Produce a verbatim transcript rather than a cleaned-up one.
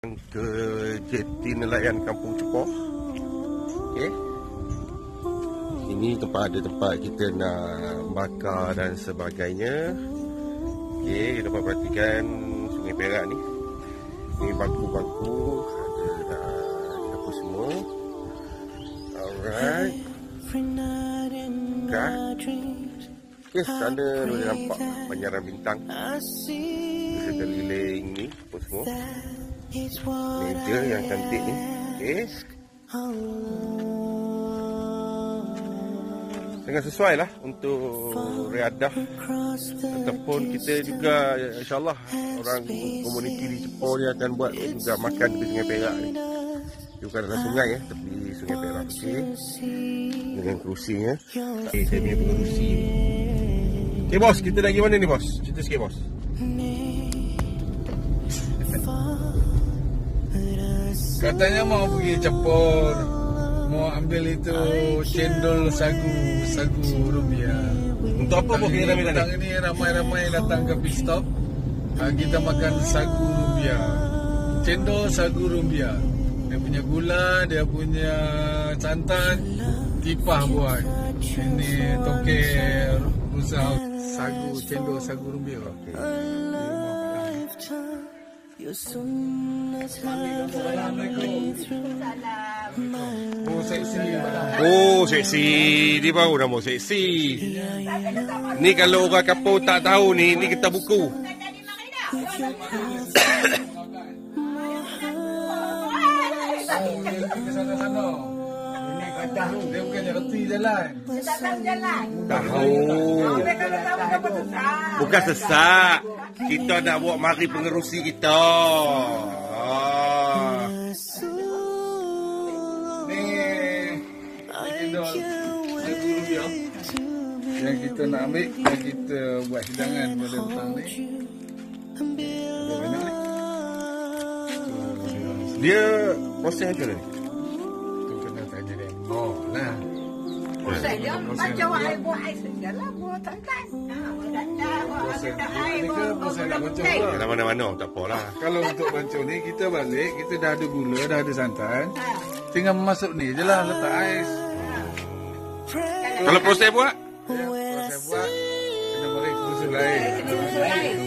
Ke jeti nelayan Kampung Cepoh. Okey. Ini tempat ada tempat kita nak bakar dan sebagainya. Okey, dapat perhatikan Sungai Perak ni. Ni bangku-bangku ada apa semua. Alright. Dah. Okey, sana boleh nampak pancaran bintang. Sekeliling ni apa semua. Meja yang cantik ni. Okey. Dengan sesuai lah untuk riadah ataupun kita juga insyaAllah orang komuniti di Cepoh ni akan buat juga makan di Sungai Perak ni. Dia bukan dalam sungai ya, tapi Sungai Perak. Okey. Dengan kerusinya. Okey, saya punya pengerusi ni. Okey bos, kita dah pergi mana ni bos? Cerita sikit bos. Katanya mau pergi Cepoh, mau ambil itu cendol sagu, sagu rumbia. Untuk apa bos kita ramai datang ini? Ramai-ramai datang ke pit stop. Kita makan sagu rumbia, cendol sagu rumbia. Dia punya gula, dia punya santan, tipah buat. Ini toke rusak sagu, cendol sagu rumbia. Okay. Oh seksi. Oh seksi. Dia baru nama seksi. Ni kalau orang kampung tak tahu ni, ni kita buku. Dia bukannya reti jalan. Tahu. Bukan sesak. Kita nak buat mari pengerusi kita. Ah. Ni cendol sagu rumbia yang kita nak ambil, yang kita buat hidangan pada petang ni. Ada banyak ni. Dia proses macam mana ni? Tu kena tanya dia. Oh lah. Proses dia macam air buat air sejalah buat santan. Dalam mana-mana tak apalah. Kalau untuk bancung ni kita balik, kita dah ada gula, dah ada santan. Tinggal masuk ni je lah, letak ais. Kalau proses buat? Ya, proses buat kena beri kursus lain.